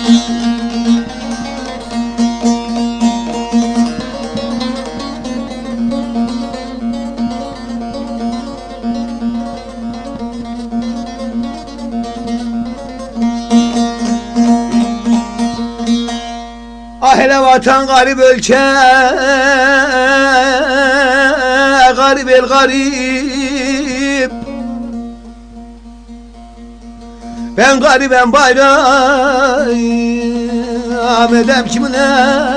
Ah hele vatan garip ülke, garip el garip. Ben garibem bayram edem kimine.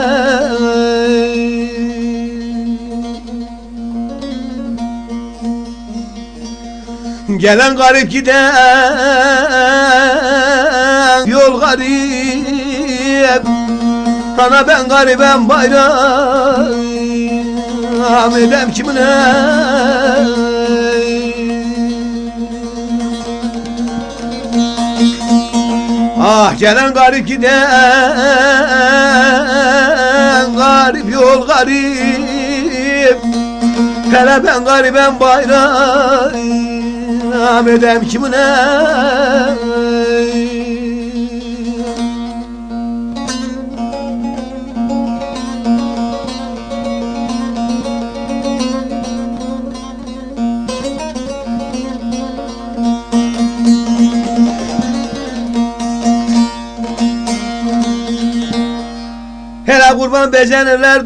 Gelen garip giden yol garip. Ana ben garibem bayram edem kimine. Ah gelen garip giden garip yol garip. Hele ben garibem bayram edem kimine. Hele kurban becenirler,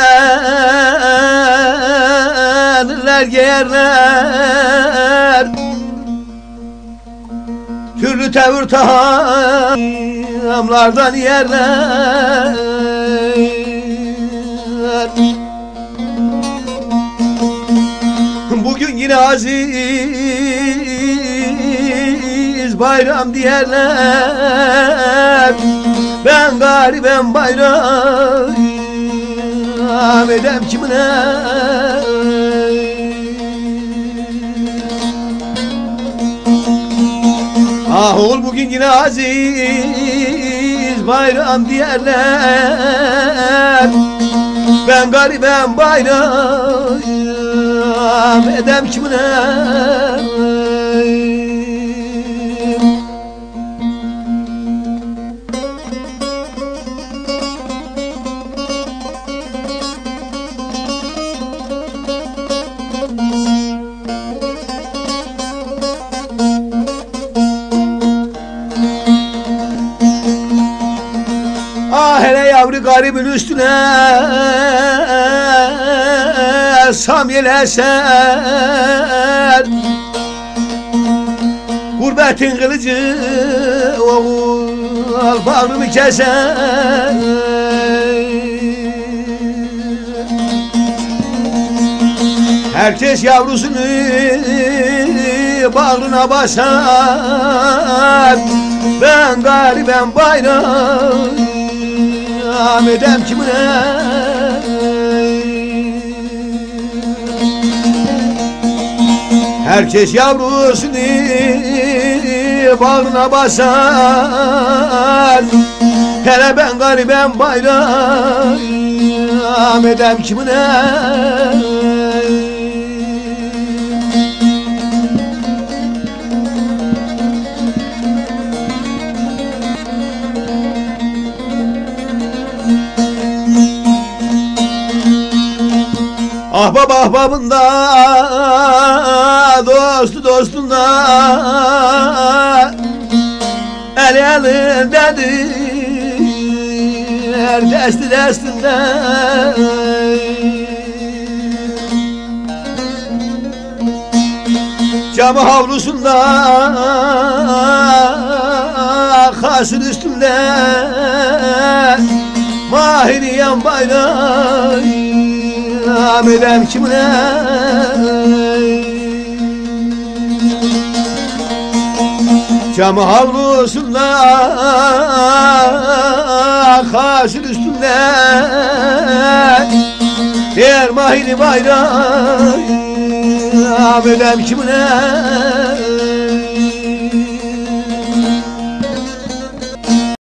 düzenirler, giyerler. Türlü tevür tahamlardan yerler. Bugün yine aziz bayram diyerler. Ben garibem bayram edem kimine. Ah oğul bugün yine aziz bayram diyerler. Ben garibem bayram edem kimine. Ah hele yavru garibin üstüne samyel eser. Gurbetin kılıcı oğul bağrımı keser. Herkes yavrusunu bağrına basar. Ben garibem bayram edem kimine. Herkes yavrusunu bağrına basar. Hele ben garibem bayram edem kimine. Ahbap ahbabında, dostu dostunda, el elindedir, desti destinde. Camı havlusunda, kasır üstünde, mahiriyen bayrağı edem kimine. Camı havlusunda kaşın üstünde diğer mahiri bayram edem kimine.